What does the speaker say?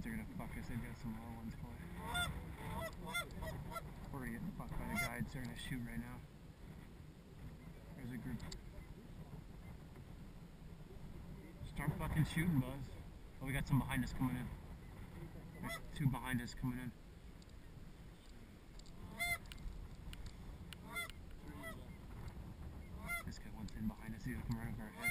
guides are gonna fuck us. They've got some low ones for it. We're gonna get fucked by the guides. They're gonna shoot right now. There's a group. Start fucking shooting, Buzz. Oh, we got some behind us coming in. There's two behind us coming in. This guy wants in behind us. He's gonna come right over our head.